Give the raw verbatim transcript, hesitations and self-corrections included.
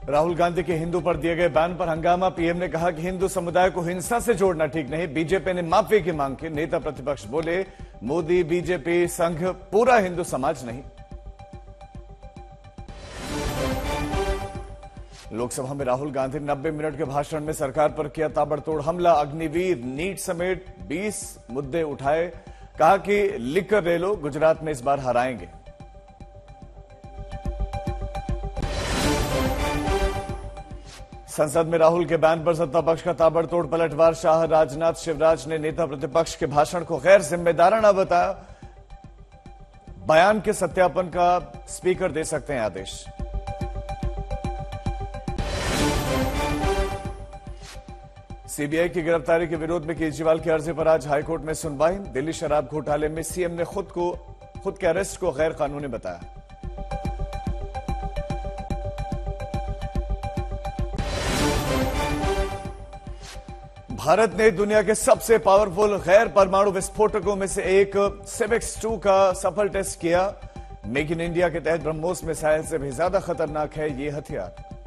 राहुल गांधी के हिंदू पर दिए गए बैन पर हंगामा। पीएम ने कहा कि हिंदू समुदाय को हिंसा से जोड़ना ठीक नहीं। बीजेपी ने माफी की मांग की। नेता प्रतिपक्ष बोले, मोदी, बीजेपी, संघ पूरा हिंदू समाज नहीं। लोकसभा में राहुल गांधी ने नब्बे मिनट के भाषण में सरकार पर किया ताबड़तोड़ हमला। अग्निवीर, नीट समेत बीस मुद्दे उठाए। कहा कि लिखकर ले लो, गुजरात में इस बार हराएंगे। संसद में राहुल के बयान पर सत्ता पक्ष का ताबड़तोड़ पलटवार। शाह, राजनाथ, शिवराज ने नेता प्रतिपक्ष के भाषण को गैर जिम्मेदाराना बताया। बयान के सत्यापन का स्पीकर दे सकते हैं आदेश। सीबीआई की गिरफ्तारी के विरोध में केजरीवाल की अर्जी पर आज हाईकोर्ट में सुनवाई। दिल्ली शराब घोटाले में सीएम ने खुद को खुद के अरेस्ट को गैर कानूनी बताया। भारत ने दुनिया के सबसे पावरफुल गैर परमाणु विस्फोटकों में से एक सिविक्स टू का सफल टेस्ट किया। मेक इन इंडिया के तहत ब्रह्मोस मिसाइल से भी ज्यादा खतरनाक है ये हथियार।